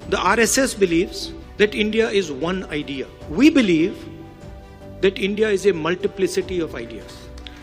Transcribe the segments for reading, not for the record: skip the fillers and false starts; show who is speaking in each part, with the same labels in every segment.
Speaker 1: The RSS believes that India is one idea. We believe that India is a multiplicity of ideas.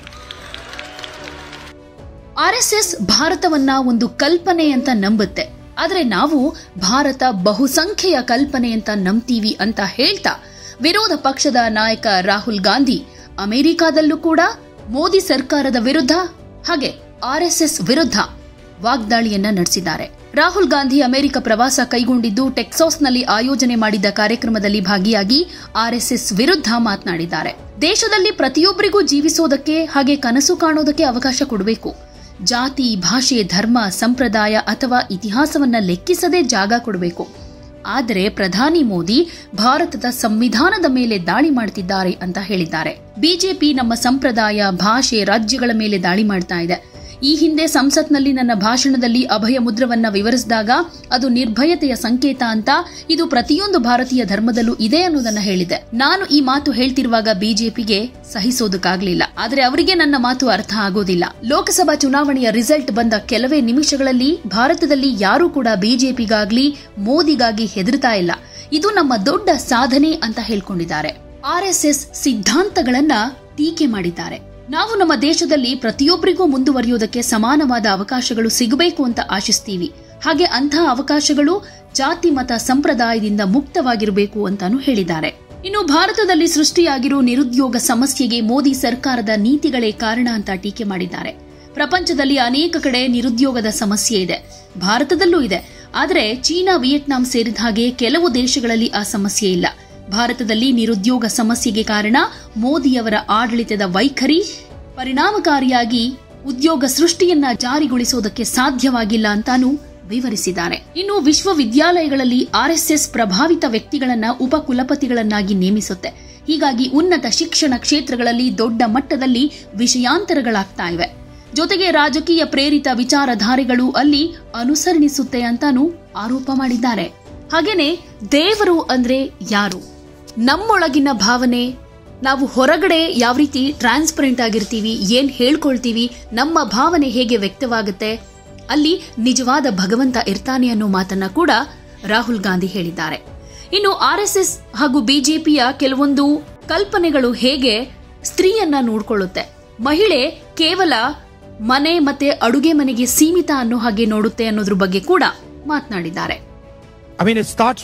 Speaker 2: RSS ಭಾರತವನ್ನ ಒಂದು ಕಲ್ಪನೆ ಅಂತ ನಂಬುತ್ತೆ. ಆದ್ರೆ ನಾವು ಭಾರತ ಬಹುಸಂಖ್ಯೆಯ ಕಲ್ಪನೆ ಅಂತ ನಂಬ್ತೀವಿ ಅಂತ ಹೇಳ್ತಾ ವಿರೋಧ ಪಕ್ಷದ ನಾಯಕ ರಾಹುಲ್ ಗಾಂಧಿ ಅಮೆರಿಕಾದಲ್ಲೂ ಕೂಡ ಮೋದಿ ಸರ್ಕಾರದ ವಿರುದ್ಧ ಹಾಗೆ ಆರ್ಎಸ್ಎಸ್ ವಿರುದ್ಧ ವಾಗ್ದಾಳಿಯನ್ನ ನಡೆಸಿದ್ದಾರೆ. ರಾಹುಲ್ ಗಾಂಧಿ ಅಮೆರಿಕ ಪ್ರವಾಸ ಕೈಗೊಂಡಿದ್ದು ಟೆಕ್ಸಾಸ್ನಲ್ಲಿ ಆಯೋಜನೆ ಮಾಡಿದ್ದ ಕಾರ್ಯಕ್ರಮದಲ್ಲಿ ಭಾಗಿಯಾಗಿ ಆರ್ಎಸ್ಎಸ್ ವಿರುದ್ಧ ಮಾತನಾಡಿದ್ದಾರೆ. ದೇಶದಲ್ಲಿ ಪ್ರತಿಯೊಬ್ಬರಿಗೂ ಜೀವಿಸೋದಕ್ಕೆ ಹಾಗೆ ಕನಸು ಕಾಣೋದಕ್ಕೆ ಅವಕಾಶ ಕೊಡಬೇಕು. ಜಾತಿ, ಭಾಷೆ, ಧರ್ಮ, ಸಂಪ್ರದಾಯ ಅಥವಾ ಇತಿಹಾಸವನ್ನ ಲೆಕ್ಕಿಸದೆ ಜಾಗ ಕೊಡಬೇಕು. ಆದರೆ ಪ್ರಧಾನಿ ಮೋದಿ ಭಾರತದ ಸಂವಿಧಾನದ ಮೇಲೆ ದಾಳಿ ಮಾಡ್ತಿದ್ದಾರೆ ಅಂತ ಹೇಳಿದ್ದಾರೆ. ಬಿಜೆಪಿ ನಮ್ಮ ಸಂಪ್ರದಾಯ, ಭಾಷೆ, ರಾಜ್ಯಗಳ ಮೇಲೆ ದಾಳಿ ಮಾಡ್ತಾ ಇದೆ. ಈ ಹಿಂದೆ ಸಂಸತ್ನಲ್ಲಿ ನನ್ನ ಭಾಷಣದಲ್ಲಿ ಅಭಯ ಮುದ್ರವನ್ನ ವಿವರಿಸಿದಾಗ ಅದು ನಿರ್ಭಯತೆಯ ಸಂಕೇತ ಅಂತ, ಇದು ಪ್ರತಿಯೊಂದು ಭಾರತೀಯ ಧರ್ಮದಲ್ಲೂ ಇದೆ ಅನ್ನೋದನ್ನ ಹೇಳಿದೆ. ನಾನು ಈ ಮಾತು ಹೇಳ್ತಿರುವಾಗ ಬಿಜೆಪಿಗೆ ಸಹಿಸೋದಕ್ಕಾಗ್ಲಿಲ್ಲ. ಆದರೆ ಅವರಿಗೆ ನನ್ನ ಮಾತು ಅರ್ಥ ಆಗೋದಿಲ್ಲ. ಲೋಕಸಭಾ ಚುನಾವಣೆಯ ರಿಸಲ್ಟ್ ಬಂದ ಕೆಲವೇ ನಿಮಿಷಗಳಲ್ಲಿ ಭಾರತದಲ್ಲಿ ಯಾರೂ ಕೂಡ ಬಿಜೆಪಿಗಾಗ್ಲಿ ಮೋದಿಗಾಗಿ ಹೆದರ್ತಾ ಇಲ್ಲ. ಇದು ನಮ್ಮ ದೊಡ್ಡ ಸಾಧನೆ ಅಂತ ಹೇಳ್ಕೊಂಡಿದ್ದಾರೆ. ಆರ್ಎಸ್ಎಸ್ ಸಿದ್ಧಾಂತಗಳನ್ನ ಟೀಕೆ ಮಾಡಿದ್ದಾರೆ. ನಾವು ನಮ್ಮ ದೇಶದಲ್ಲಿ ಪ್ರತಿಯೊಬ್ಬರಿಗೂ ಮುಂದುವರಿಯೋದಕ್ಕೆ ಸಮಾನವಾದ ಅವಕಾಶಗಳು ಸಿಗಬೇಕು ಅಂತ ಆಶಿಸ್ತೀವಿ. ಹಾಗೆ ಅಂತಹ ಅವಕಾಶಗಳು ಜಾತಿ, ಮತ, ಸಂಪ್ರದಾಯದಿಂದ ಮುಕ್ತವಾಗಿರಬೇಕು ಅಂತಾನೂ ಹೇಳಿದ್ದಾರೆ. ಇನ್ನು ಭಾರತದಲ್ಲಿ ಸೃಷ್ಟಿಯಾಗಿರೋ ನಿರುದ್ಯೋಗ ಸಮಸ್ಯೆಗೆ ಮೋದಿ ಸರ್ಕಾರದ ನೀತಿಗಳೇ ಕಾರಣ ಅಂತ ಟೀಕೆ ಮಾಡಿದ್ದಾರೆ. ಪ್ರಪಂಚದಲ್ಲಿ ಅನೇಕ ಕಡೆ ನಿರುದ್ಯೋಗದ ಸಮಸ್ಯೆ ಇದೆ, ಭಾರತದಲ್ಲೂ ಇದೆ. ಆದರೆ ಚೀನಾ, ವಿಯೆಟ್ನಾಂ ಸೇರಿದ ಹಾಗೆ ಕೆಲವು ದೇಶಗಳಲ್ಲಿ ಆ ಸಮಸ್ಯೆ ಇಲ್ಲ. ಭಾರತದಲ್ಲಿ ನಿರುದ್ಯೋಗ ಸಮಸ್ಯೆಗೆ ಕಾರಣ ಮೋದಿಯವರ ಆಡಳಿತದ ವೈಖರಿ. ಪರಿಣಾಮಕಾರಿಯಾಗಿ ಉದ್ಯೋಗ ಸೃಷ್ಟಿಯನ್ನ ಜಾರಿಗೊಳಿಸೋದಕ್ಕೆ ಸಾಧ್ಯವಾಗಿಲ್ಲ ಅಂತಾನೂ ವಿವರಿಸಿದ್ದಾರೆ. ಇನ್ನು ವಿಶ್ವವಿದ್ಯಾಲಯಗಳಲ್ಲಿ ಆರ್ಎಸ್ಎಸ್ ಪ್ರಭಾವಿತ ವ್ಯಕ್ತಿಗಳನ್ನ ಉಪಕುಲಪತಿಗಳನ್ನಾಗಿ ನೇಮಿಸುತ್ತೆ. ಹೀಗಾಗಿ ಉನ್ನತ ಶಿಕ್ಷಣ ಕ್ಷೇತ್ರಗಳಲ್ಲಿ ದೊಡ್ಡ ಮಟ್ಟದಲ್ಲಿ ವಿಷಯಾಂತರಗಳಾಗ್ತಾ ಇವೆ. ಜೊತೆಗೆ ರಾಜಕೀಯ ಪ್ರೇರಿತ ವಿಚಾರಧಾರೆಗಳು ಅಲ್ಲಿ ಅನುಸರಣಿಸುತ್ತೆ ಅಂತಾನೂ ಆರೋಪ ಮಾಡಿದ್ದಾರೆ. ಹಾಗೇನೆ ದೇವರು ಅಂದ್ರೆ ಯಾರು, ನಮ್ಮೊಳಗಿನ ಭಾವನೆ, ನಾವು ಹೊರಗಡೆ ಯಾವ ರೀತಿ ಟ್ರಾನ್ಸ್ಪರೆಂಟ್ ಆಗಿರ್ತೀವಿ, ಏನ್ ಹೇಳ್ಕೊಳ್ತೀವಿ, ನಮ್ಮ ಭಾವನೆ ಹೇಗೆ ವ್ಯಕ್ತವಾಗುತ್ತೆ, ಅಲ್ಲಿ ನಿಜವಾದ ಭಗವಂತ ಇರ್ತಾನೆ ಅನ್ನೋ ಮಾತನ್ನ ಕೂಡ ರಾಹುಲ್ ಗಾಂಧಿ ಹೇಳಿದ್ದಾರೆ. ಇನ್ನು ಆರ್ಎಸ್ಎಸ್ ಹಾಗೂ ಬಿಜೆಪಿಯ ಕೆಲವೊಂದು ಕಲ್ಪನೆಗಳು ಹೇಗೆ ಸ್ತ್ರೀಯನ್ನ ನೋಡ್ಕೊಳ್ಳುತ್ತೆ, ಮಹಿಳೆ ಕೇವಲ ಮನೆ ಮತ್ತೆ ಅಡುಗೆ ಮನೆಗೆ ಸೀಮಿತ ಅನ್ನೋ ಹಾಗೆ ನೋಡುತ್ತೆ ಅನ್ನೋದ್ರ ಬಗ್ಗೆ ಕೂಡ ಮಾತನಾಡಿದ್ದಾರೆ.
Speaker 3: I mean, it starts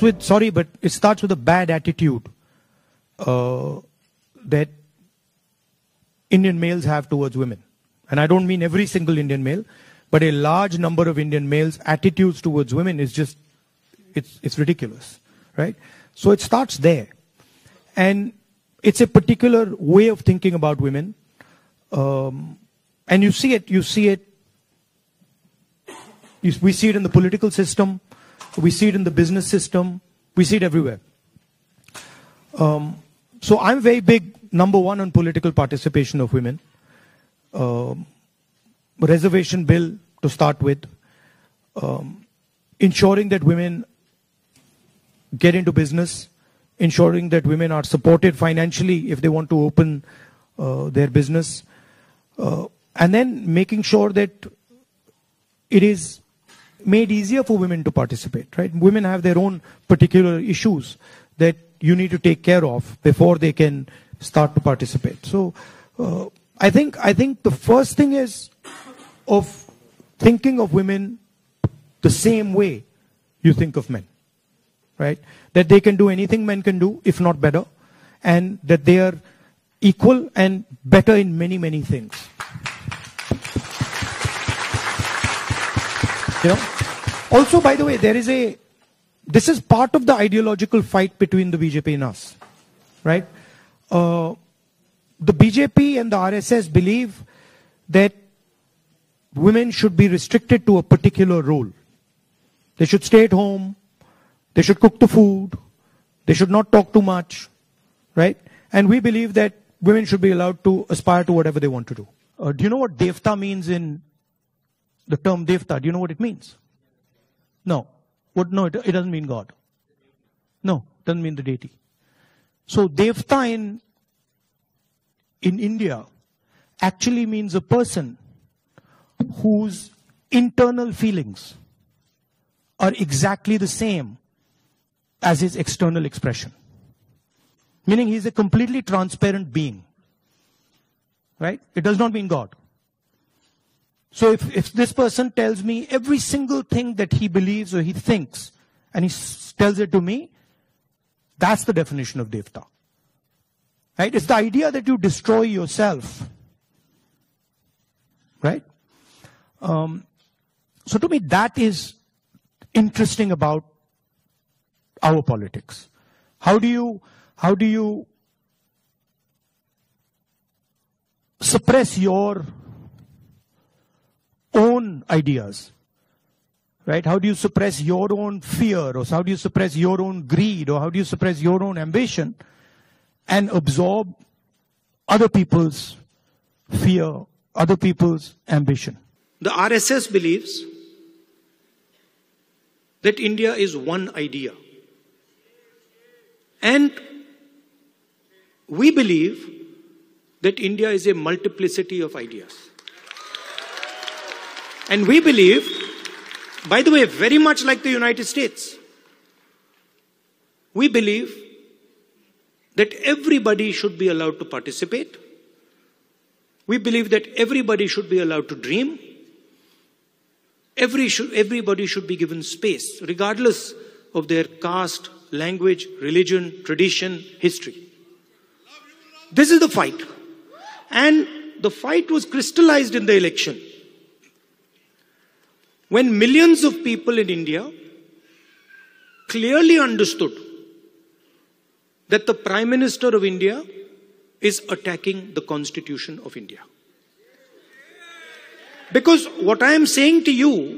Speaker 3: with a bad attitude that Indian males have towards women. And I don't mean every single Indian male, but a large number of Indian males' attitudes towards women is just, it's ridiculous, right? So it starts there. And it's a particular way of thinking about women. And we see it in the political system. We see it in the business system. We see it everywhere. So I'm very big, number one, on political participation of women. Reservation bill to start with. Ensuring that women get into business. Ensuring that women are supported financially if they want to open their business. And then making sure that it is made easier for women to participate, right? Women have their own particular issues that you need to take care of before they can start to participate. So I think the first thing is of thinking of women the same way you think of men, right? That they can do anything men can do, if not better, and that they are equal and better in many, many things. You know? Also, by the way, this is part of the ideological fight between the BJP and us, right? The BJP and the RSS believe that women should be restricted to a particular role. They should stay at home. They should cook the food. They should not talk too much, right? And we believe that women should be allowed to aspire to whatever they want to do. Do you know what Devta means in the term Devta? Do you know what it means? No. No, it doesn't mean God. No, it doesn't mean the deity. So Devta in India actually means a person whose internal feelings are exactly the same as his external expression. Meaning he's a completely transparent being. Right? It does not mean God. So if this person tells me every single thing that he believes or he thinks, and he tells it to me, that's the definition of Devta. Right? It's the idea that you destroy yourself. Right? So to me, that is interesting about our politics. How do you suppress your own ideas? Right? How do you suppress your own fear? Or how do you suppress your own greed? Or how do you suppress your own ambition and absorb other people's fear, other people's ambition?
Speaker 1: The RSS believes that India is one idea. And we believe that India is a multiplicity of ideas. And we believe, by the way, very much like the United States, we believe that everybody should be allowed to participate. We believe that everybody should be allowed to dream. Everybody should be given space, regardless of their caste, language, religion, tradition, history. This is the fight. And the fight was crystallized in the election, when millions of people in India clearly understood that the Prime Minister of India is attacking the Constitution of India. Because what I am saying to you,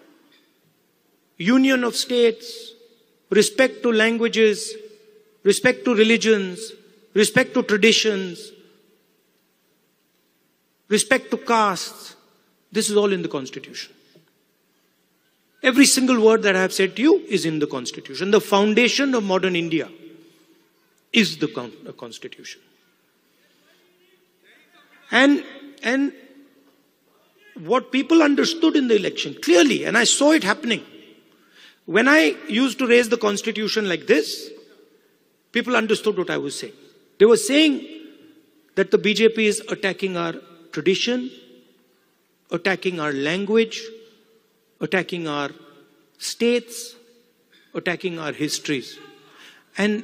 Speaker 1: union of states, respect to languages, respect to religions, respect to traditions, respect to castes, this is all in the Constitution. Every single word that I have said to you is in the Constitution. The foundation of modern India is the Constitution. And what people understood in the election clearly, and I saw it happening, when I used to raise the Constitution like this, people understood what I was saying. They were saying that the BJP is attacking our tradition, attacking our language, attacking our states, attacking our histories. And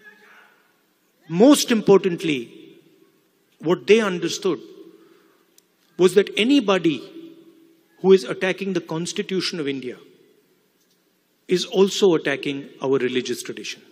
Speaker 1: most importantly, what they understood was that anybody who is attacking the Constitution of India is also attacking our religious tradition.